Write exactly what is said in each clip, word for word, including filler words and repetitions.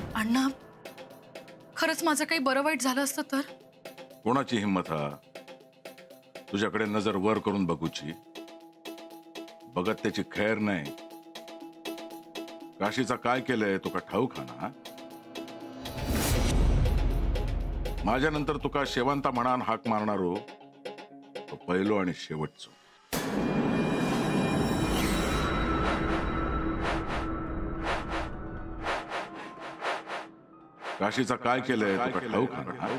अण्णा खरंच माझं काही बरं वाईट झालं असतं तर? कोणाची हिम्मत हा तुझ्याकडे नजर वर करून बघूची? बघत त्याची खैर नाही. काशीचा काय केलंय तुका ठाऊक हा ना? माझ्यानंतर तुका शेवंता म्हणान हाक मारणारो तो पहिलो आणि शेवटचो. काशीचा काय केलंय तुका ठाऊक हा ना?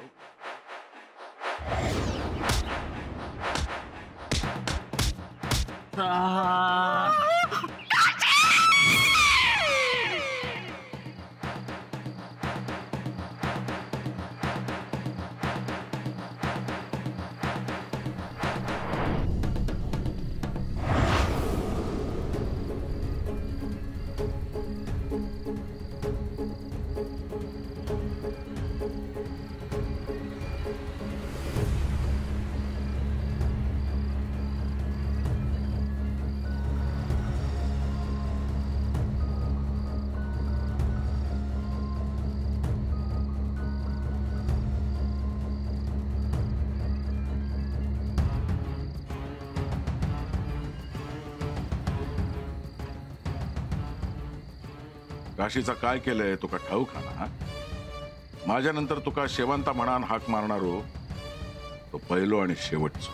काशीचा काय केलंय तुका ठाऊक हा ना? माझ्यानंतर तुका शेवंता म्हणान हाक मारणारो तो पहिलो आणि शेवटचो.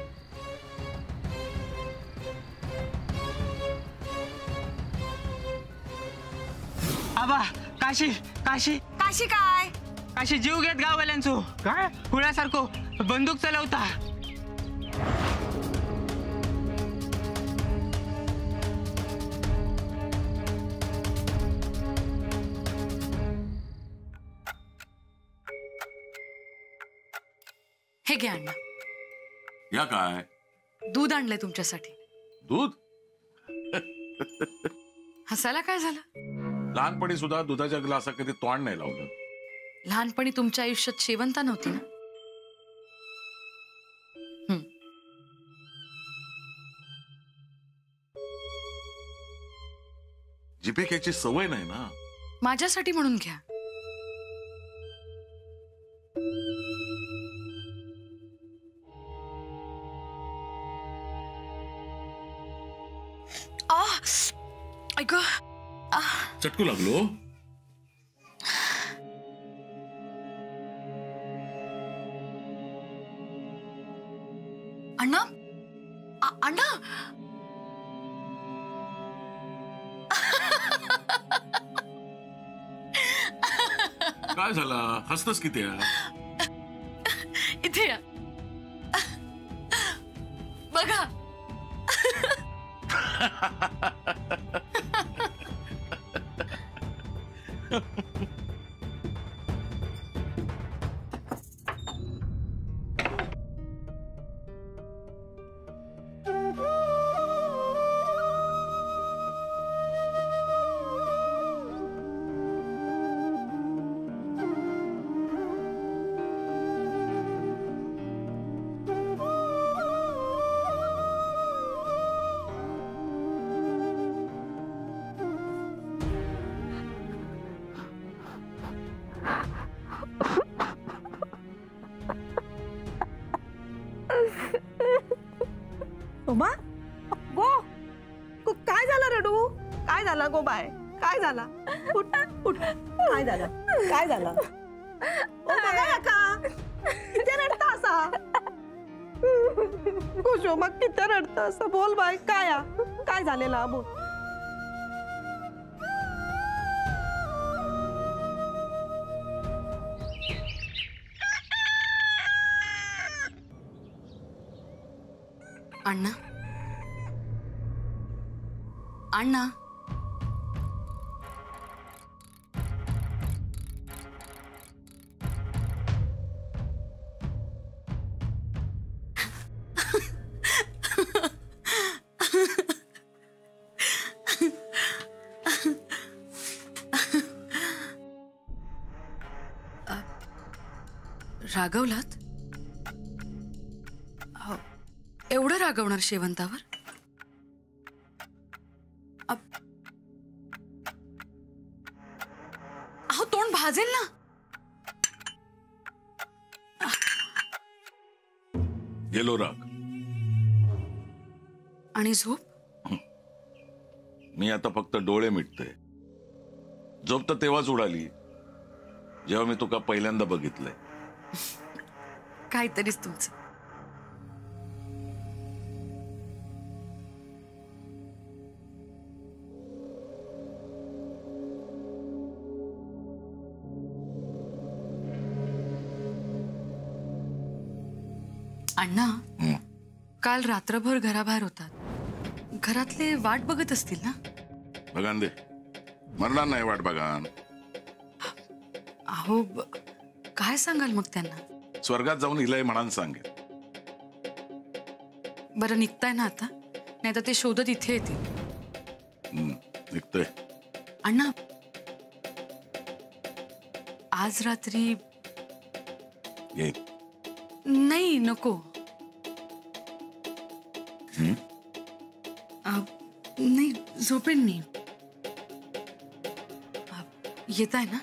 आबा काशी काशी काशी काय? काशी जीव घेत गाववाल्यांचो. काय खुळ्यासारखो बंदूक चालवता. हे घ्या अण्णा. या काय? दूध आणलंय तुमच्यासाठी. दूध? हसायला काय झालं? लहानपणी सुद्धा दुधाच्या ग्लासा कधी तोंड नाही लावलं. लहानपणी तुमच्या आयुष्यात शेवंता नव्हती ना? हम्म. जिभे घ्यायची सवय नाही ना. माझ्यासाठी म्हणून घ्या. ऐक चटकू लागलो. अण्णा अण्णा काय झाला? हसतस किती? इथे या बघा. शोभा गो काय झालं रडू? काय झालं गो बाय? काय झाला? उठ उठ. काय झालं? काय झालं? ओ बघा का किती रडता असा? गो शोभा किती रडता असं? बोल बाय काय काय झालेला बोल. अण्णा अण्णा रागवलात? एवढं रागवणार शेवंतावर? तोंड भाजेल ना. गेलो राग. आणि झोप? मी आता फक्त डोळे मिटते. झोप तर तेव्हाच उडाली जेव्हा मी तुका पहिल्यांदा बघितलंय. काहीतरीच तुमचं. अण्णा, काल रात्रभर घराबाहेर होतात. घरातले वाट बघत असतील ना? बघान दे, मरणार नाही वाट बघान. अहो, काय सांगाल मग त्यांना? स्वर्गात जाऊन हिलाय म्हणान सांगेल. बरं, निघताय ना आता? नाही तर ते शोधत इथे येतील. निघतोय. अण्णा, आज रात्री ये. नाही, नको. नाही, झोपेन मी. येत आहे ना?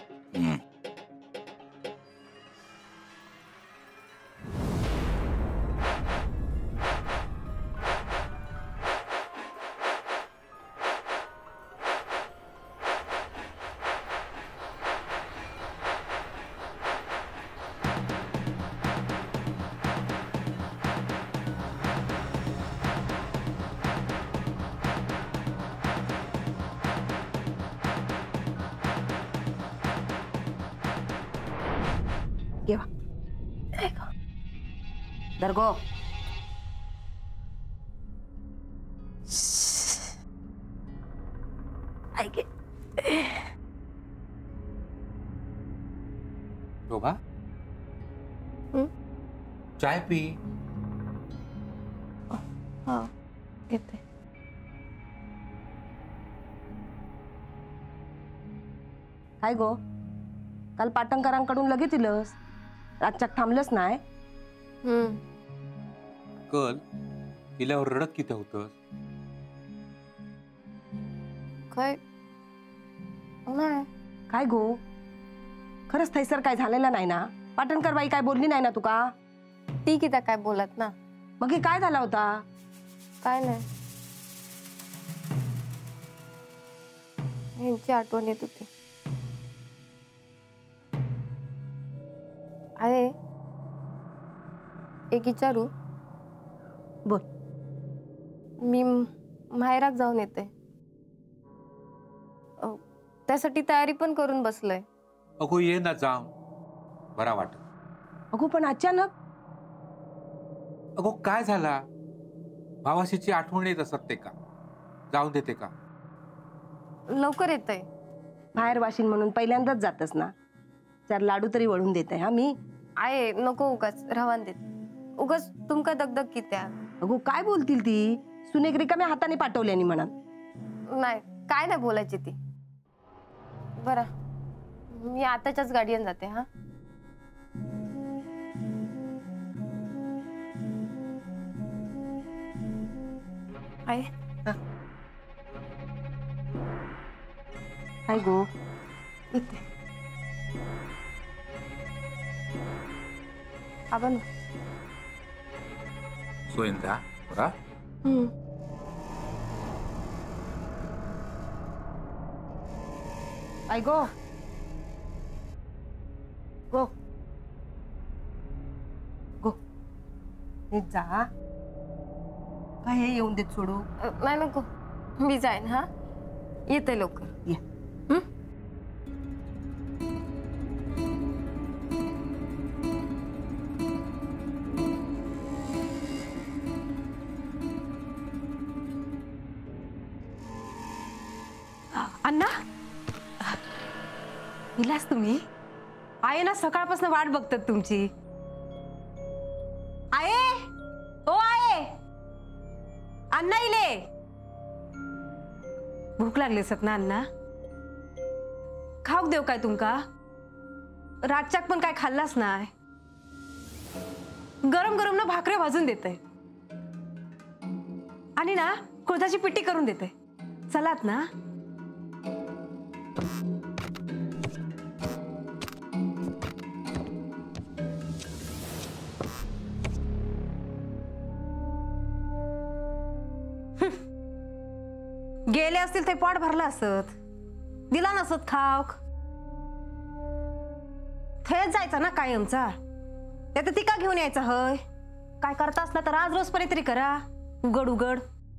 घेवा दर्गो. ऐके शोभा, चाय पी. हा, घेते. काय गो, काल पाटणकरांकडून लगेच इलस, रातच्याक थांबलंच नाही. कल गेल्यावर रडत किती होतं? काय नाही. काय गो, खरंच थैसर काय झालेलं नाही ना? पाटणकर बाई काय बोलली नाही ना तुका? ती किती काय बोलत ना. मग हे काय झाला होता? काय नाही, ह्यांची आठवण येत होती. अरे, एक विचारू? बोल. मी माहेरात जाऊन येते, त्यासाठी तयारी पण करून बसलोय. अगो ये ना, जाऊन बरा वाटत. अगो पण अचानक? अगो काय झाला? भावाशीची आठवण येत असत ते का? जाऊन देते का? लवकर येतय. बाहेर वाशीन म्हणून पहिल्यांदाच जातस ना, चार लाडू तरी वळून देते. हा मी आहे, नको उगाच रवान देत. उगाच तुमका दगदग कित्या. अगो काय बोलतील ती? सुनेक रिकाम्या हाताने पाठवल्यानी म्हणा. नाही, काय नाही बोलायची ती. बरं, मी आताच्याच गाडीने जाते. हा, आहे. काय गो, इथे आपण सोयंदा बरा. आई गो गो गो नीट जा. काय हे येऊन देत सोडू? नाही, नको, मी जाईन. हा, येते लवकर. ये. अण्णा, इलास तुम्ही? आहे ना, सकाळपासून वाट बघतात तुमची. आहे ओ, आहे अण्णा, इले भूक लागली सत ना अण्णा? खाऊक देव काय तुमका? रातच्याक पण काय खाल्लास नाही. गरम गरम ना भाकऱ्या भाजून देते आणि ना कुळथाची पिट्टी करून देते. चलात ना? असतील ते पोट भरलं असत, दिला नसत खाऊक. थेच जायचा ना कायमचा, त्यात ती का घेऊन यायचा हय? काय करता असला तर आज रोज परी तरी करा, उघड उघड.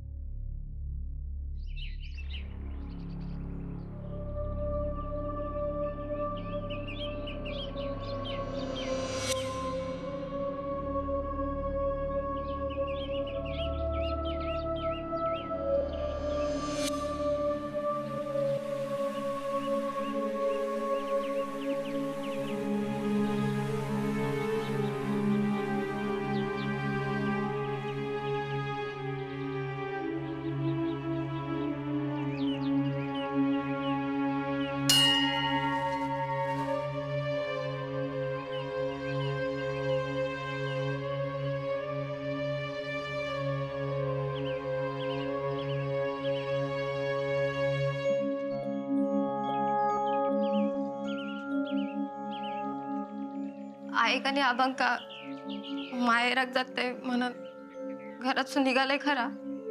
नाईक आणि अभंका माहेरात जाते म्हणून घरातून निघाले खरा,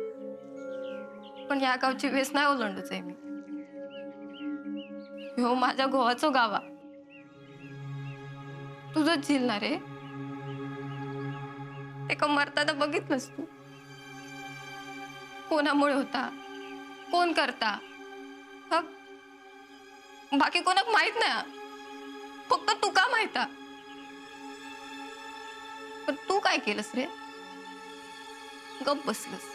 पण या गावची वेस नाही ओलांडूच आहे मी. हो माझ्या गोवाचं गावा, तुझंच झील ना रे. ते का मरताना बघितलंस तू? कोणामुळे होता, कोण करता, बाकी कोणाक माहित नाही, फक्त तू का माहिता. पण तू काय केलंस रे? गप बसलस.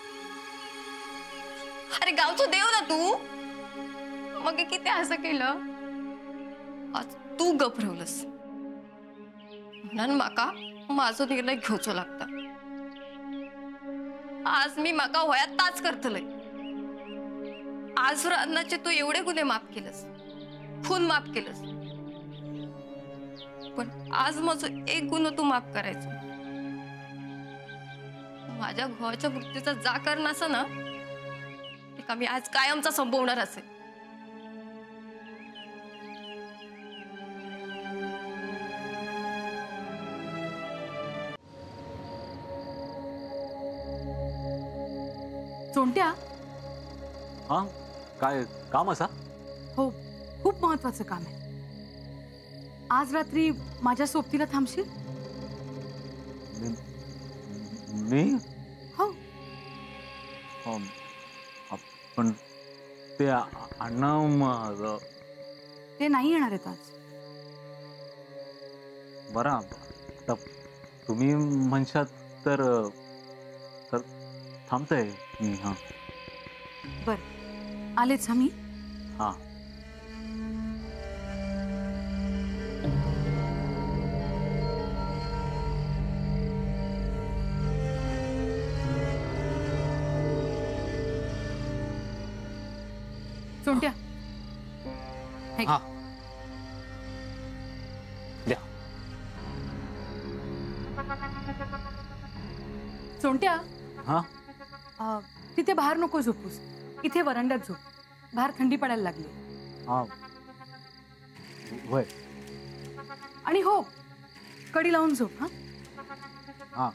अरे गावचो देव ना तू, मग किती असं केलं. आज तू गप राहलस म्हणून माका माझा निर्णय घेवचो लागता. आज मी माका वयात ताच करतलय. आज रानाचे तू एवढे गुन्हे माफ केलंस, खून माफ केलंस, पण आज माझं एक गुन्हा तू माफ करायचं. माझ्या भावाच्या मृत्यूचा जा करण असं ना, ते का मी आज कायमचा संपवणार असेल. चोंट्या, हा काय काम असा? हो, खूप महत्वाचं काम आहे. आज रात्री माझ्या सोबतीला थांबशील? मी? हो. पण ते अण्णा माझं ते नाही येणार आहेत आज. बरं, आता तुम्ही म्हणशात तर तर थांबतंय मी. हा बर, आलेच आम्ही. हा चोंट्या, हे हा द्या. चोंट्या, हा अ, तिथे बाहेर नको झोपूस, इथे वरांड्यात झोप. बाहेर थंडी पडायला लागली. हा वय. आणि हो, कडी लावून झोप. हा हा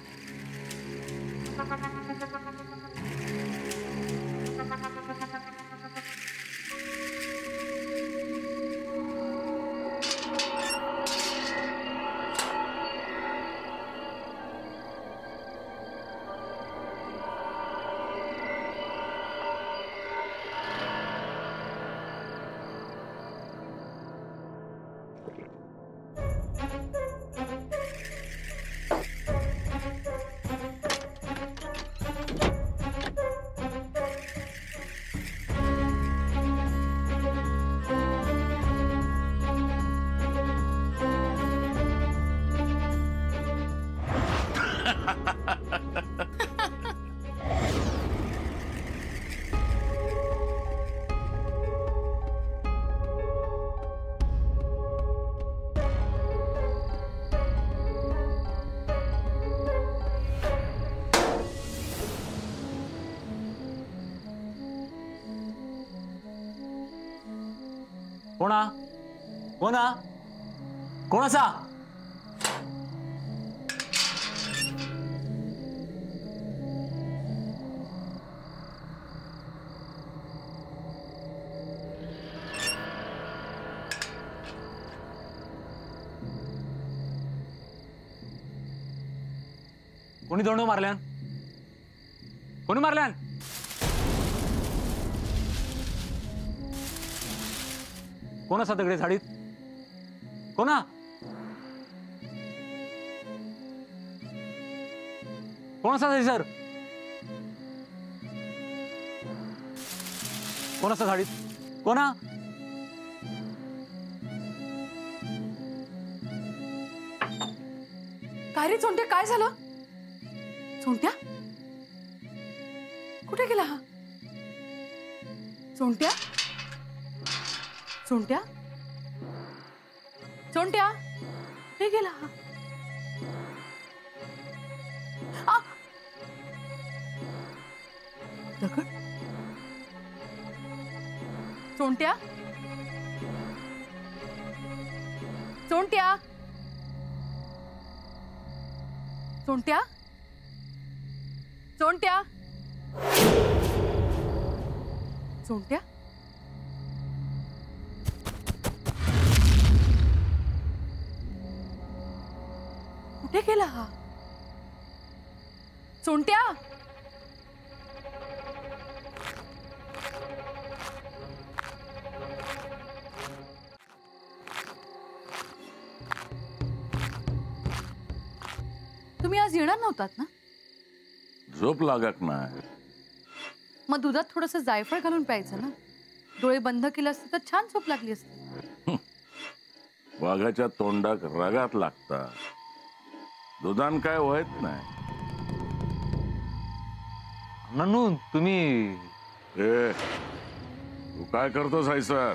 कोणा कोणा कोणाचा? कोणी दोंड मारल्यान कोणी मारल्यान कोण असा दगडे झाडीत कोणा कोण असा सर कोण असा झाडीत कोणा काय रे चोंट्या काय झालं चोंट्या कुठे गेला हा चोंट्या चोंट्या चोंट्या कुठे गेला हा आ! दगड चोंट्या चोंट्या चोंट्या चोंट्या चोंट्या कुठे गेला हा चोंट्या तुम्ही आज येणार नव्हतात ना झोप लागत नाही मग दुधात थोडस जायफळ घालून प्यायचं ना डोळे बंद केले असते तर छान झोप लागली असती वाघाच्या तोंडात रगात लागता दुधान काय होत नाही नन्नू तुम्ही ए तू काय करतोस आई सर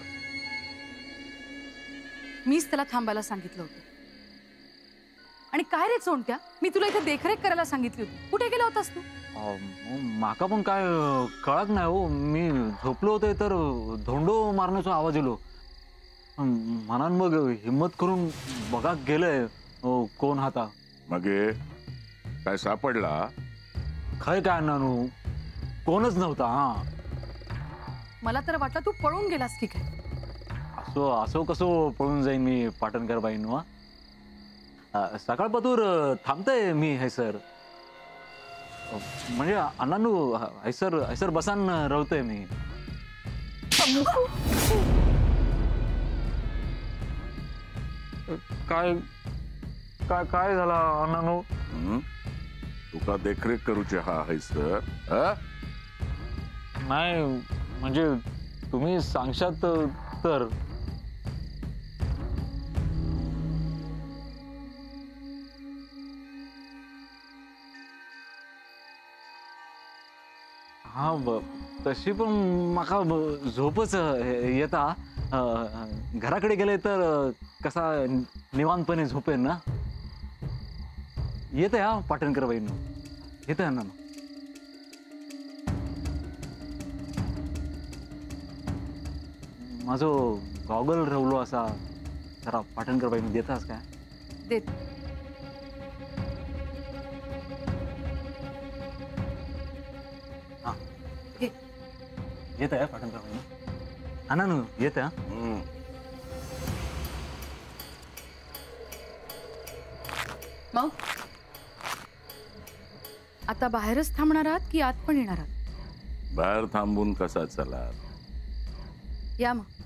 मीच त्याला थांबायला सांगितलं होतं आणि काय रे चोंट्या मी तुला इथे देखरेख करायला सांगितली होती कुठे गेला होतास तू माका पण काय कळत नाही हो मी झोपलो होते तर धोंडो मारण्याचा आवाज येलो म्हणान मग हिम्मत करून बघा गेलंय कोण हाता मग काय सापडला खय काय नानू कोणच नव्हता हा मला तर वाटलं तू पळून गेलास की काय असो असो कसो पळून जाईन मी पाटणकर बाईन वा सकाळपातूर थांबतय मी हैसर म्हणजे अण्णानू हैसर हैसर बसान राहतोय मी काय काय काय झाला अण्णानू तुका देखरेख करूचे हा हैसर नाही म्हणजे तुम्ही सांगशात तर हा तशी पण माका झोपच येता घराकडे गेले तर कसा निवांतपणे झोपेन ना येते हा पाटणकर बाईंनो येते ना माझो गॉगल रवलो असा जरा पाटणकर बाईंनो देतास काय देत येत आहे पाटणकर बाईंनो हा ना नू येते हा मग आता बाहेरच थांबणार आहात की आत पण येणार आहात बाहेर थांबून कसा चला या मग